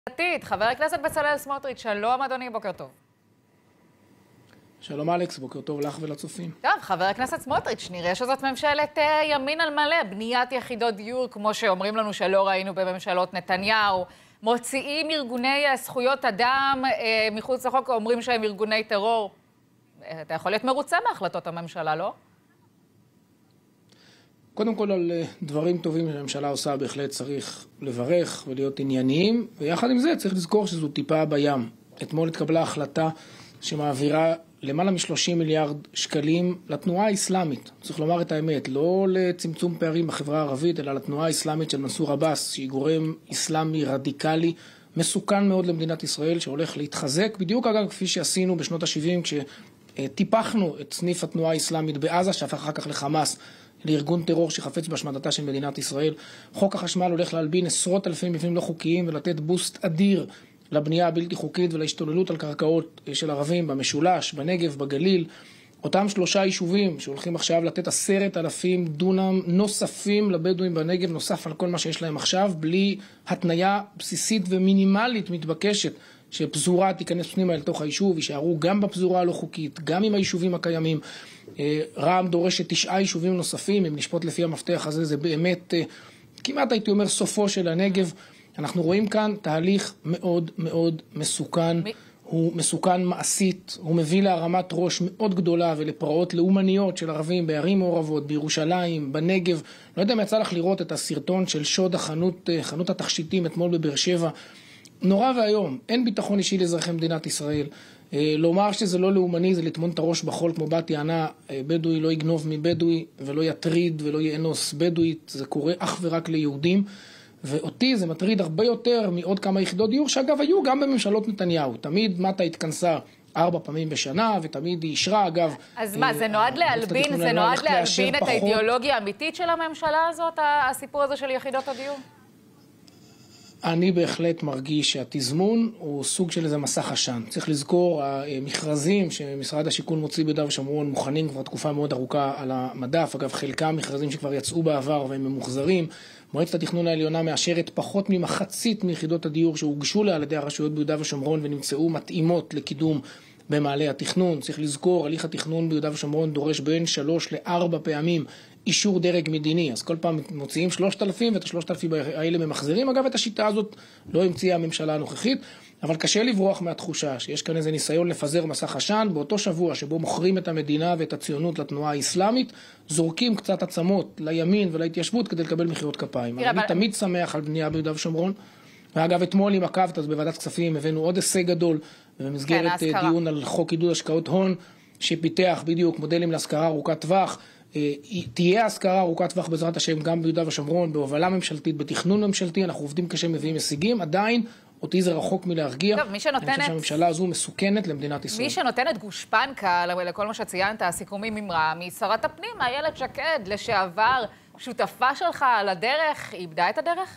חבר הכנסת בצלאל סמוטריץ', שלום אדוני, בוקר טוב. שלום אלכס, בוקר טוב לך ולצופים. טוב, חבר הכנסת סמוטריץ', נראה שזאת ממשלת ימין על מלא, בניית יחידות דיור, כמו שאומרים לנו שלא ראינו בממשלות נתניהו, מוציאים ארגוני זכויות אדם מחוץ לחוק, אומרים שהם ארגוני טרור. אתה יכול להיות מרוצה מהחלטות הממשלה, לא? קודם כל על דברים טובים שהממשלה עושה בהחלט צריך לברך ולהיות ענייניים, ויחד עם זה צריך לזכור שזו טיפה בים. אתמול התקבלה החלטה שמעבירה למעלה מ-30 מיליארד שקלים לתנועה האסלאמית. צריך לומר את האמת, לא לצמצום פערים בחברה הערבית, אלא לתנועה האסלאמית של מנסור עבאס, שהיא גורם אסלאמי רדיקלי, מסוכן מאוד למדינת ישראל, שהולך להתחזק, בדיוק אגב כפי שעשינו בשנות ה-70, כשטיפחנו את סניף התנועה האסלאמית בעזה, שהפך אחר כך לחמאס, לארגון טרור שחפץ בהשמדתה של מדינת ישראל. חוק החשמל הולך להלבין עשרות אלפי מבנים לא חוקיים ולתת בוסט אדיר לבנייה הבלתי חוקית ולהשתוללות על קרקעות של ערבים במשולש, בנגב, בגליל. אותם 3 יישובים שהולכים עכשיו לתת 10,000 דונם נוספים לבדואים בנגב, נוסף על כל מה שיש להם עכשיו, בלי התניה בסיסית ומינימלית מתבקשת שפזורה תיכנס פנימה אל תוך היישוב, יישארו גם בפזורה הלא חוקית, גם עם היישובים הקיימים. רע"מ דורשת 9 יישובים נוספים, אם נשפוט לפי המפתח הזה, זה באמת כמעט הייתי אומר סופו של הנגב. אנחנו רואים כאן תהליך מאוד מאוד מסוכן, הוא מסוכן מעשית, הוא מביא להרמת ראש מאוד גדולה ולפרעות לאומניות של ערבים בערים מעורבות, בירושלים, בנגב. לא יודע אם יצא לך לראות את הסרטון של שוד חנות התכשיטים אתמול בבאר שבע. נורא והיום, אין ביטחון אישי לאזרחי מדינת ישראל. לומר שזה לא לאומני זה לטמון את הראש בחול כמו בת יענה, בדואי לא יגנוב מבדואי ולא יטריד ולא יאנוס בדואית, זה קורה אך ורק ליהודים. ואותי זה מטריד הרבה יותר מעוד כמה יחידות דיור, שאגב היו גם בממשלות נתניהו. תמיד מטה התכנסה 4 פעמים בשנה, ותמיד היא אישרה, אגב... אז מה, זה נועד להלבין, זה נועד להלבין את האידיאולוגיה האמיתית של הממשלה הזאת, הסיפור הזה של יחידות הדיור? אני בהחלט מרגיש שהתזמון הוא סוג של איזה מסך עשן. צריך לזכור, המכרזים שמשרד השיכון מוציא ביהודה ושומרון מוכנים כבר תקופה מאוד ארוכה על המדף. אגב, חלקם מכרזים שכבר יצאו בעבר והם ממוחזרים. מועצת התכנון העליונה מאשרת פחות ממחצית מיחידות הדיור שהוגשו לה על ידי הרשויות ביהודה ושומרון ונמצאו מתאימות לקידום במעלה התכנון. צריך לזכור, הליך התכנון ביהודה ושומרון דורש בין 3 ל-4 פעמים אישור דרג מדיני, אז כל פעם מוציאים 3,000 ואת ה-3,000 האלה ממחזרים. אגב, את השיטה הזאת לא המציאה הממשלה הנוכחית, אבל קשה לברוח מהתחושה שיש כאן איזה ניסיון לפזר מסך עשן. באותו שבוע שבו מוכרים את המדינה ואת הציונות לתנועה האסלאמית, זורקים קצת עצמות לימין ולהתיישבות כדי לקבל מחיאות כפיים. אני תמיד שמח על בנייה ביהודה ושומרון, ואגב, אתמול אם עקבת, אז בוועדת כספים הבאנו עוד הישג גדול, במסגרת דיון על חוק עידוד השקעות הון, שפיתח בדיוק מודלים להשכרה ארוכת טווח. תהיה השכרה ארוכת טווח בעזרת השם גם ביהודה ושומרון, בהובלה ממשלתית, בתכנון ממשלתי. אנחנו עובדים קשה, מביאים הישגים. עדיין אותי זה רחוק מלהרגיע. טוב, אני חושב שהממשלה הזו מסוכנת למדינת ישראל. מי שנותנת גושפנקה לכל מה שציינת, הסיכומים עם רמ"י, שרת הפנים, איילת שקד, לשעבר, שותפה שלך על הדרך, איבדה את הדרך?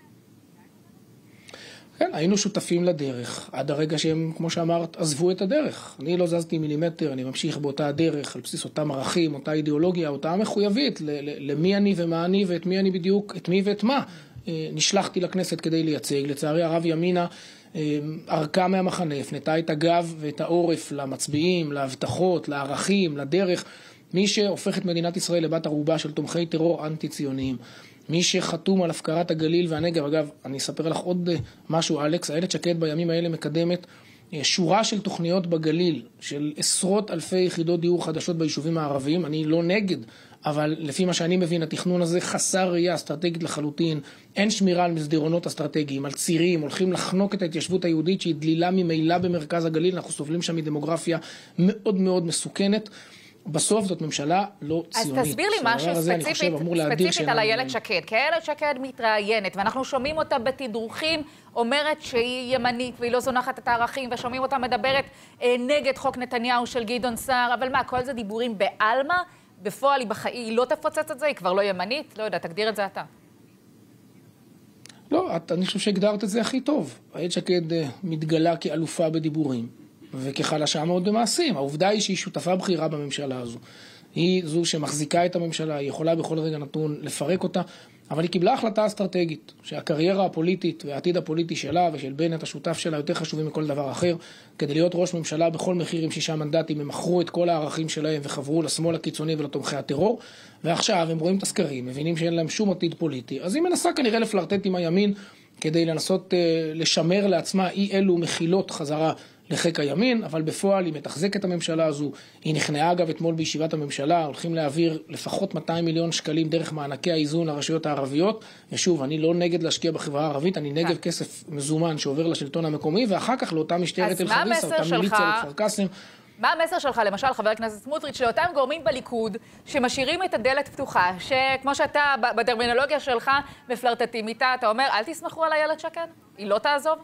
כן, היינו שותפים לדרך, עד הרגע שהם, כמו שאמרת, עזבו את הדרך. אני לא זזתי מילימטר, אני ממשיך באותה הדרך, על בסיס אותם ערכים, אותה אידיאולוגיה, אותה מחויבית, למי אני ומה אני ואת מי אני בדיוק, את מי ואת מה. נשלחתי לכנסת כדי לייצג. לצערי הרב ימינה ערקה מהמחנה, הפנתה את הגב ואת העורף למצביעים, להבטחות, לערכים, לדרך. מי שהופך את מדינת ישראל לבת ערובה של תומכי טרור אנטי-ציוניים. מי שחתום על הפקרת הגליל והנגב. אגב, אני אספר לך עוד משהו, אלכס. איילת שקד בימים האלה מקדמת שורה של תוכניות בגליל, של עשרות אלפי יחידות דיור חדשות ביישובים הערביים. אני לא נגד, אבל לפי מה שאני מבין, התכנון הזה חסר ראייה אסטרטגית לחלוטין. אין שמירה על מסדרונות אסטרטגיים, על צירים, הולכים לחנוק את ההתיישבות היהודית שהיא דלילה ממילא במרכז הגליל. אנחנו סובלים שם מדמוגרפיה מאוד מאוד מסוכנת. בסוף זאת ממשלה לא ציונית. אז תסביר לי משהו ספציפית על איילת שקד. כי איילת שקד מתראיינת, ואנחנו שומעים אותה בתדרוכים, אומרת שהיא ימנית והיא לא זונחת את הערכים, ושומעים אותה מדברת נגד חוק נתניהו של גדעון סער. אבל מה, כל זה דיבורים בעלמא? בפועל היא לא תפוצץ את זה, היא כבר לא ימנית? לא יודע, תגדיר את זה אתה. לא, אני חושב שהגדרת את זה הכי טוב. איילת שקד מתגלה כאלופה בדיבורים. וכחלשה מאוד במעשים. העובדה היא שהיא שותפה בכירה בממשלה הזו. היא זו שמחזיקה את הממשלה, היא יכולה בכל רגע נתון לפרק אותה. אבל היא קיבלה החלטה אסטרטגית, שהקריירה הפוליטית והעתיד הפוליטי שלה ושל בנט השותף שלה יותר חשובים מכל דבר אחר. כדי להיות ראש ממשלה בכל מחיר עם 6 מנדטים, הם מכרו את כל הערכים שלהם וחברו לשמאל הקיצוני ולתומכי הטרור, ועכשיו הם רואים את הסקרים, מבינים שאין להם שום עתיד פוליטי. אז היא מנסה כנראה לפלרטט עם הימין, כדי לנסות לשמר לעצמה אי אלו מחילות חזרה לחיק הימין, אבל בפועל היא מתחזקת את הממשלה הזו. היא נכנעה אגב אתמול בישיבת הממשלה, הולכים להעביר לפחות 200 מיליון שקלים דרך מענקי האיזון לרשויות הערביות. ושוב, אני לא נגד להשקיע בחברה הערבית, אני נגד כסף מזומן שעובר לשלטון המקומי, ואחר כך לאותה משטרת אל-חריסה, אותה מיליציה לכפר קאסם. מה המסר שלך, למשל, חבר הכנסת סמוטריץ', לאותם גורמים בליכוד שמשאירים את הדלת פתוחה, שכמו שאתה, בטרמינולוגיה שלך, מפלרטטים איתה, אתה אומר, אל תסמכו על איילת שקד? היא לא תעזוב?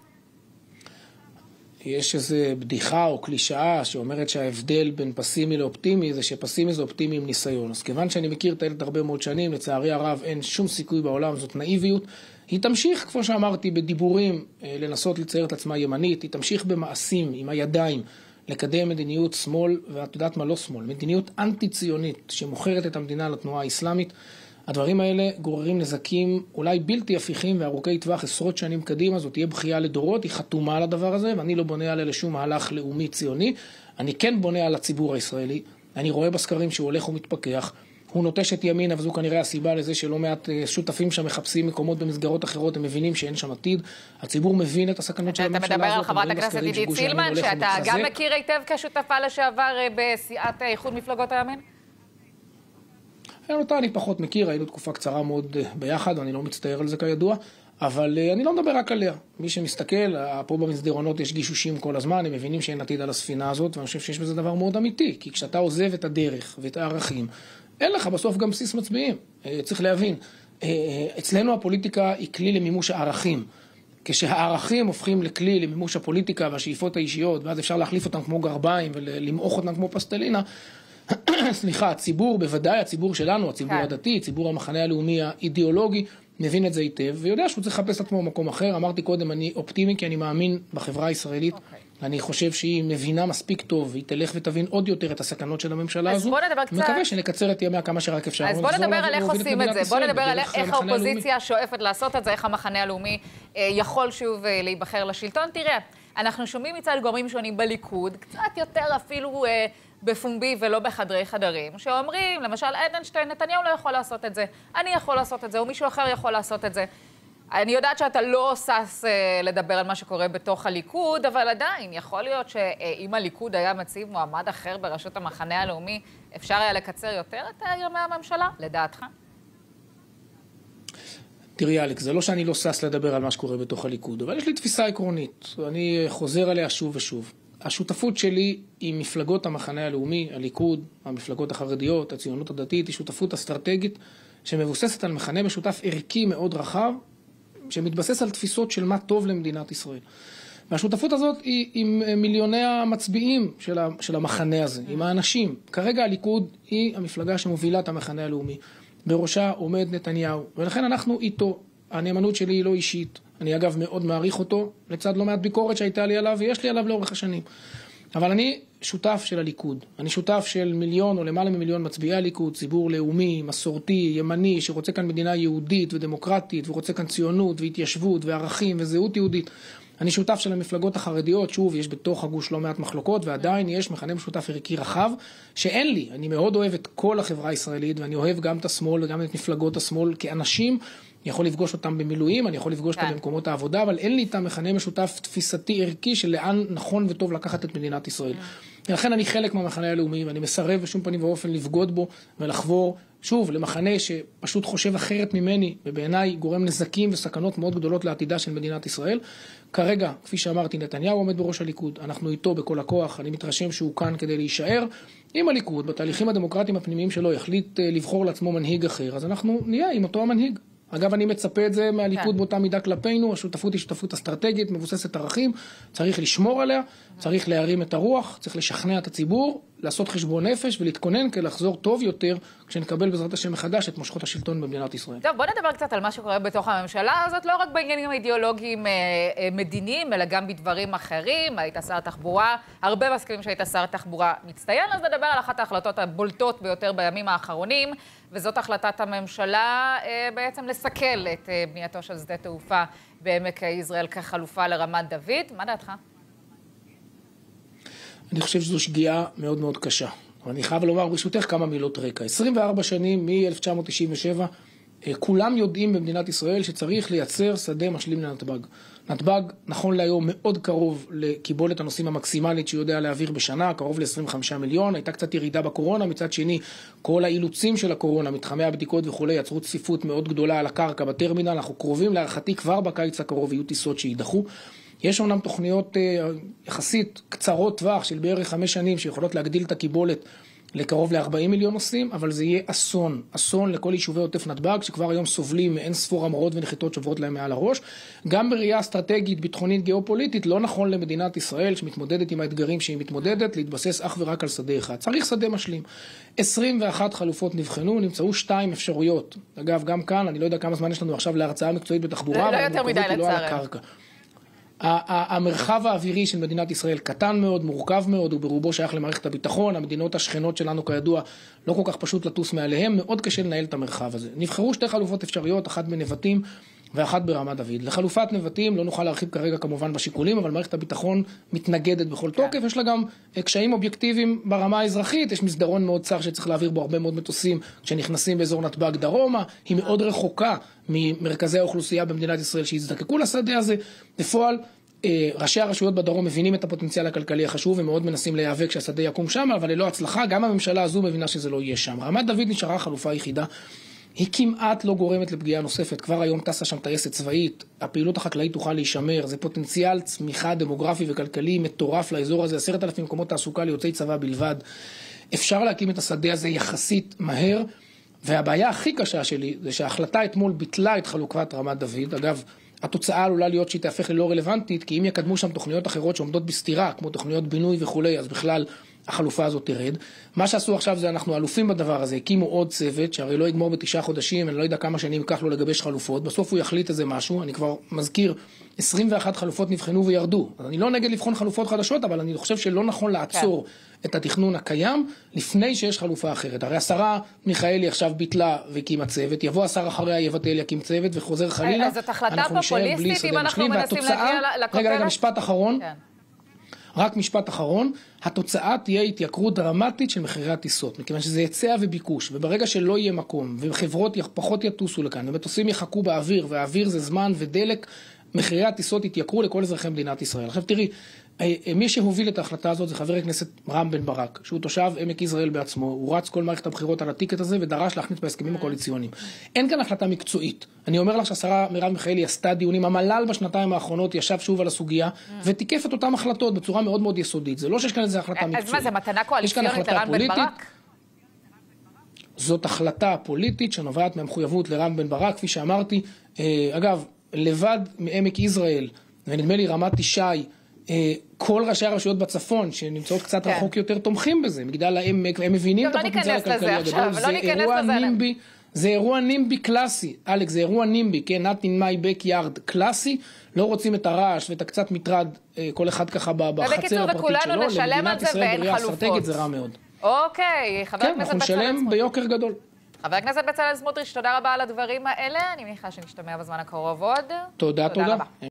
יש איזו בדיחה או קלישאה שאומרת שההבדל בין פסימי לאופטימי זה שפסימי זה אופטימי עם ניסיון. אז כיוון שאני מכיר את הילד הרבה מאוד שנים, לצערי הרב אין שום סיכוי בעולם, זאת נאיביות. היא תמשיך, כמו שאמרתי, בדיבורים לנסות לצייר את עצמה ימנית, היא תמשיך במעשים, עם הידיים, לקדם מדיניות שמאל, ואת יודעת מה לא שמאל, מדיניות אנטי-ציונית שמוכרת את המדינה לתנועה האסלאמית. הדברים האלה גוררים נזקים אולי בלתי הפיכים וארוכי טווח עשרות שנים קדימה. זאת תהיה בכייה לדורות, היא חתומה על הדבר הזה, ואני לא בונה עליה לשום מהלך לאומי ציוני. אני כן בונה על הציבור הישראלי, אני רואה בסקרים שהוא הולך ומתפכח, הוא נוטש את ימינה, וזו כנראה הסיבה לזה שלא מעט שותפים שם מחפשים מקומות במסגרות אחרות, הם מבינים שאין שם עתיד. הציבור מבין את הסכנות של הממשלה הזאת. אתה מדבר על חברת הכנסת עידית סילמן, שאתה גם מכיר היטב כשותפה לשעבר בסיעת איחוד מפלגות הימין? אותה אני פחות מכיר, היינו תקופה קצרה מאוד ביחד, ואני לא מצטער על זה כידוע, אבל אני לא מדבר רק עליה. מי שמסתכל, פה במסדרונות יש גישושים כל הזמן, הם מבינים שאין עתיד על הספינה הזאת, ואני חושב שיש בזה דבר מאוד אמיתי, כי כשאתה עוזב את הדרך ואת הערכים, אין לך בסוף גם בסיס מצביעים. צריך להבין, אצלנו הפוליטיקה היא כלי למימוש הערכים. כשהערכים הופכים לכלי למימוש הפוליטיקה והשאיפות האישיות, ואז אפשר להחליף אותם כמו גרביים ולמעוך אותם כמו פסטלינה, סליחה, הציבור, בוודאי הציבור שלנו, הציבור הדתי, ציבור המחנה הלאומי האידיאולוגי, מבין את זה היטב, ויודע שהוא צריך לחפש את עצמו במקום אחר. אמרתי קודם, אני אופטימי כי אני מאמין בחברה הישראלית, אני חושב שהיא מבינה מספיק טוב, והיא תלך ותבין עוד יותר את הסכנות של הממשלה הזו, מקווה שנקצר את ימיה כמה שרק אפשר. אז בוא נדבר על איך עושים את זה, בוא נדבר על איך האופוזיציה שואפת לעשות את זה, איך המחנה הלאומי יכול שוב להיבחר לשלטון. תראה, אנחנו שומעים מצד גורמים שונים בליכוד, קצת יותר אפילו בפומבי ולא בחדרי חדרים, שאומרים, למשל, אדלשטיין, נתניהו לא יכול לעשות את זה, אני יכול לעשות את זה, או מישהו אחר יכול לעשות את זה. אני יודעת שאתה לא שש לדבר על מה שקורה בתוך הליכוד, אבל עדיין יכול להיות שאם הליכוד היה מציב מועמד אחר בראשות המחנה הלאומי, אפשר היה לקצר יותר את ימי הממשלה, לדעתך? תראי אלכס, זה לא שאני לא שש לדבר על מה שקורה בתוך הליכוד, אבל יש לי תפיסה עקרונית, אני חוזר עליה שוב ושוב. השותפות שלי עם מפלגות המחנה הלאומי, הליכוד, המפלגות החרדיות, הציונות הדתית, היא שותפות אסטרטגית שמבוססת על מכנה משותף ערכי מאוד רחב, שמתבסס על תפיסות של מה טוב למדינת ישראל. והשותפות הזאת היא עם מיליוני המצביעים של המחנה הזה, עם האנשים. כרגע הליכוד היא המפלגה שמובילה את המחנה הלאומי. בראשה עומד נתניהו, ולכן אנחנו איתו. הנאמנות שלי היא לא אישית. אני אגב מאוד מעריך אותו, לצד לא מעט ביקורת שהייתה לי עליו, ויש לי עליו לאורך השנים. אבל אני שותף של הליכוד. אני שותף של מיליון או למעלה ממיליון מצביעי הליכוד, ציבור לאומי, מסורתי, ימני, שרוצה כאן מדינה יהודית ודמוקרטית, ורוצה כאן ציונות והתיישבות וערכים וזהות יהודית. אני שותף של המפלגות החרדיות, שוב, יש בתוך הגוש לא מעט מחלוקות, ועדיין יש מכנה משותף ערכי רחב, שאין לי. אני מאוד אוהב את כל החברה הישראלית, ואני אוהב גם את השמאל וגם את מפלגות השמאל כאנשים. אני יכול לפגוש אותם במילואים, אני יכול לפגוש אותם במקומות העבודה, אבל אין לי איתם מכנה משותף תפיסתי ערכי של לאן נכון וטוב לקחת את מדינת ישראל. ולכן אני חלק מהמחנה הלאומי, ואני מסרב בשום פנים ואופן לבגוד בו ולחבור, שוב, למחנה שפשוט חושב אחרת ממני, ובעיניי גורם נזקים וסכנות מאוד גדולות לעתידה של מדינת ישראל. כרגע, כפי שאמרתי, נתניהו עומד בראש הליכוד, אנחנו איתו בכל הכוח, אני מתרשם שהוא כאן כדי להישאר. אם הליכוד, בתהליכים הדמוקרטיים הפנימיים שלו, יחליט לבחור לעצמו מנהיג אחר, אז אנחנו נהיה עם אותו המנהיג. אגב, אני מצפה את זה מהליכוד באותה מידה כלפינו, השותפות היא שותפות אסטרטגית, מבוססת ערכים, צריך לשמור עליה, צריך להרים את הרוח, צריך לשכנע את הציבור, לעשות חשבון נפש ולהתכונן כדי לחזור טוב יותר, כשנקבל בעזרת השם מחדש את מושכות השלטון במדינת ישראל. טוב, בוא נדבר קצת על מה שקורה בתוך הממשלה הזאת, לא רק בעניינים האידיאולוגיים מדיניים, אלא גם בדברים אחרים. היית שר תחבורה, הרבה מסכימים שהיית שר תחבורה מצטיין, אז נדבר על אחת ההחלטות הבולטות ביותר בימים האחרונים, וזאת החלטת הממשלה בעצם לסכל את בנייתו של שדה תעופה בעמק יזרעאל כחלופה לרמת דוד. מה דעתך? אני חושב שזו שגיאה מאוד מאוד קשה. אני חייב לומר ברשותך כמה מילות רקע. 24 שנים מ-1997, כולם יודעים במדינת ישראל שצריך לייצר שדה משלים לנתב"ג. נתב"ג נכון להיום מאוד קרוב לקיבולת הנוסעים המקסימלית שיודע להעביר בשנה, קרוב ל-25 מיליון, הייתה קצת ירידה בקורונה, מצד שני כל האילוצים של הקורונה, מתחמי הבדיקות וכו', יצרו צפיפות מאוד גדולה על הקרקע בטרמינל, אנחנו קרובים להערכתי כבר בקיץ הקרוב יהיו טיסות שידחו. יש אומנם תוכניות יחסית קצרות טווח של בערך 5 שנים שיכולות להגדיל את הקיבולת לקרוב ל-40 מיליון נוסעים, אבל זה יהיה אסון, אסון לכל יישובי עוטף נתב"ג, שכבר היום סובלים מאין ספור המרות ונחיתות שעוברות להם מעל הראש. גם בראייה אסטרטגית, ביטחונית, גיאופוליטית, לא נכון למדינת ישראל שמתמודדת עם האתגרים שהיא מתמודדת, להתבסס אך ורק על שדה אחד. צריך שדה משלים. 21 חלופות נבחנו, נמצאו 2 אפשרויות. אגב, גם כאן, אני לא יודע כמה זמן יש לנו עכשיו להרצאה מקצועית בתחבורה, לא יותר מדי לצערנו. המרחב האווירי של מדינת ישראל קטן מאוד, מורכב מאוד, הוא ברובו שייך למערכת הביטחון, המדינות השכנות שלנו כידוע לא כל כך פשוט לטוס מעליהם, מאוד קשה לנהל את המרחב הזה. נבחרו 2 חלופות אפשריות, אחת בנבטים ואחת ברמת דוד. לחלופת נבטים לא נוכל להרחיב כרגע כמובן בשיקולים, אבל מערכת הביטחון מתנגדת בכל תוקף, יש לה גם קשיים אובייקטיביים ברמה האזרחית, יש מסדרון מאוד צר שצריך להעביר בו הרבה מאוד מטוסים שנכנסים באזור נתב"ג דרומה, היא מאוד רחוקה ממרכזי האוכלוסייה במדינת ישראל שיזדקקו לשדה הזה. בפועל, ראשי הרשויות בדרום מבינים את הפוטנציאל הכלכלי החשוב ומאוד מנסים להיאבק שהשדה יקום שם, אבל ללא הצלחה, גם הממשלה הזו מבינה שזה לא יהיה שם. רמת דוד נשארה חלופה יחידה, היא כמעט לא גורמת לפגיעה נוספת, כבר היום טסה שם טייסת צבאית, הפעילות החקלאית תוכל להישמר, זה פוטנציאל צמיחה דמוגרפי וכלכלי מטורף לאזור הזה, 10,000 מקומות תעסוקה ליוצאי צבא בלבד. אפשר להקים את השדה הזה יחסית מהר, והבעיה הכי קשה שלי זה שההחלטה אתמול ביטלה את חלוקת רמת דוד. אגב, התוצאה עלולה להיות שהיא תהפך ללא רלוונטית, כי אם יקדמו שם תוכניות אחרות שעומדות בסתירה, כמו תוכניות בינוי וכולי, אז בכלל החלופה הזאת תרד. מה שעשו עכשיו זה אנחנו אלופים בדבר הזה, הקימו עוד צוות, שהרי לא יגמור ב9 חודשים, אני לא יודע כמה שנים ייקח לו לגבש חלופות, בסוף הוא יחליט איזה משהו, אני כבר מזכיר, 21 חלופות נבחנו וירדו. אז אני לא נגד לבחון חלופות חדשות, אבל אני חושב שלא נכון לעצור את התכנון הקיים, לפני שיש חלופה אחרת. הרי השרה מיכאלי עכשיו ביטלה והקימה צוות, יבוא השר אחריה יבטל יקים צוות וחוזר חלילה. זאת החלטה פופוליסטית אם אנחנו מנסים להגיע לכותרת? רגע, משפט אחרון. רק משפט אחרון, התוצאה תהיה התייקרות דרמטית של מחירי הטיסות, מכיוון שזה היצע וביקוש, וברגע שלא יהיה מקום, וחברות פחות יטוסו לכאן, ומטוסים יחכו באוויר, והאוויר זה זמן ודלק, מחירי הטיסות יתייקרו לכל אזרחי מדינת ישראל. עכשיו תראי, מי שהוביל את ההחלטה הזאת זה חבר הכנסת רם בן ברק, שהוא תושב עמק יזרעאל בעצמו, הוא רץ כל מערכת הבחירות על הטיקט הזה ודרש להכניס בהסכמים הקואליציוניים. אין כאן החלטה מקצועית. אני אומר לך שהשרה מרב מיכאלי עשתה דיונים, המל"ל בשנתיים האחרונות ישב שוב על הסוגיה ותיקף את אותן החלטות בצורה מאוד מאוד יסודית. זה לא שיש כאן איזו החלטה מקצועית. אז מה זה, מתנה קואליציונית לרם בן ברק? זאת החלטה פוליטית שנובעת מהמחויבות לרם בן ברק, כפי שאמרתי. אגב, לבד מעמק יזרעאל, ונדמה לי רמת ישי, כל ראשי הרשויות בצפון שנמצאות קצת רחוק יותר תומכים בזה, מגדל העמק, והם מבינים את הפוטנציאל הכלכלי הגדול. זה אירוע נימבי קלאסי, אלכס, זה אירוע נימבי, כן, not in my backyard קלאסי, לא רוצים את הרעש ואת הקצת מטרד, כל אחד ככה בחצר הפרטית שלו, למדינת ישראל בראייה אסטרטגית זה רע מאוד. אוקיי, חבר הכנסת בצלאל סמוטריץ'. אנחנו נשלם ביוקר גדול. חבר הכנסת בצלאל סמוטריץ', תודה רבה על הדברים האלה, אני מניחה שנשתמע בזמן הקרוב עוד. תודה רבה.